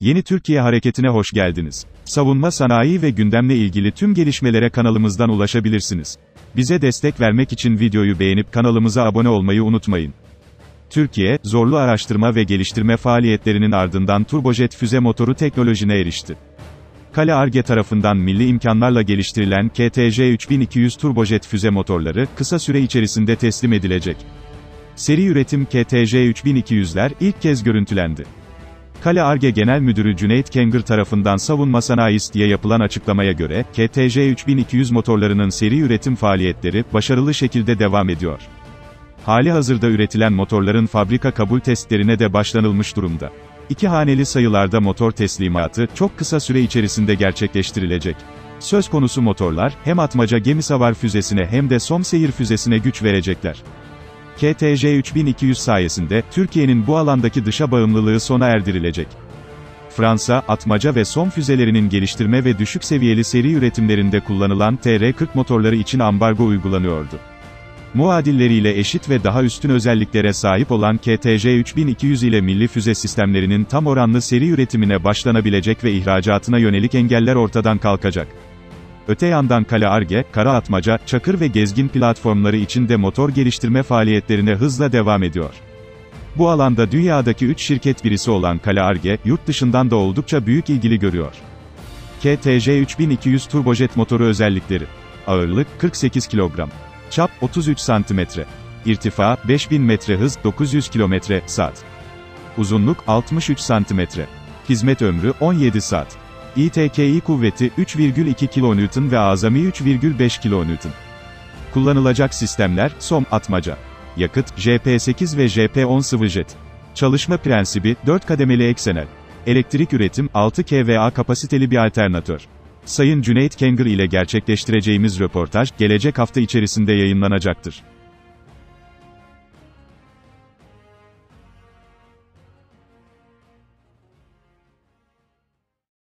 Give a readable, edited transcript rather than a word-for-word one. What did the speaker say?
Yeni Türkiye Hareketi'ne hoş geldiniz. Savunma sanayi ve gündemle ilgili tüm gelişmelere kanalımızdan ulaşabilirsiniz. Bize destek vermek için videoyu beğenip kanalımıza abone olmayı unutmayın. Türkiye, zorlu araştırma ve geliştirme faaliyetlerinin ardından turbojet füze motoru teknolojisine erişti. Kale Ar-Ge tarafından milli imkanlarla geliştirilen KTJ-3200 turbojet füze motorları, kısa süre içerisinde teslim edilecek. Seri üretim KTJ-3200'ler ilk kez görüntülendi. Kale Ar-Ge Genel Müdürü Cüneyt Kengır tarafından Savunma Sanayi'ye yapılan açıklamaya göre, KTJ-3200 motorlarının seri üretim faaliyetleri, başarılı şekilde devam ediyor. Halihazırda üretilen motorların fabrika kabul testlerine de başlanılmış durumda. İki haneli sayılarda motor teslimatı, çok kısa süre içerisinde gerçekleştirilecek. Söz konusu motorlar, hem Atmaca gemisavar füzesine hem de SOM seyir füzesine güç verecekler. KTJ-3200 sayesinde, Türkiye'nin bu alandaki dışa bağımlılığı sona erdirilecek. Fransa, Atmaca ve SOM füzelerinin geliştirme ve düşük seviyeli seri üretimlerinde kullanılan TR-40 motorları için ambargo uygulanıyordu. Muadilleriyle eşit ve daha üstün özelliklere sahip olan KTJ-3200 ile milli füze sistemlerinin tam oranlı seri üretimine başlanabilecek ve ihracatına yönelik engeller ortadan kalkacak. Öte yandan Kale Ar-Ge, Kara Atmaca, Çakır ve Gezgin platformları için de motor geliştirme faaliyetlerine hızla devam ediyor. Bu alanda dünyadaki 3 şirket birisi olan Kale Ar-Ge, yurt dışından da oldukça büyük ilgi görüyor. KTJ-3200 turbojet motoru özellikleri: ağırlık, 48 kilogram. Çap, 33 cm. İrtifa, 5000 metre hız, 900 km/saat. Uzunluk, 63 cm. Hizmet ömrü, 17 saat. İTKİ kuvveti, 3,2 kN ve azami 3,5 kN. Kullanılacak sistemler, SOM, Atmaca. Yakıt, JP8 ve JP10 sıvı jet. Çalışma prensibi, 4 kademeli eksenel. Elektrik üretim, 6 kVA kapasiteli bir alternatör. Sayın Cüneyt Kengır ile gerçekleştireceğimiz röportaj, gelecek hafta içerisinde yayınlanacaktır.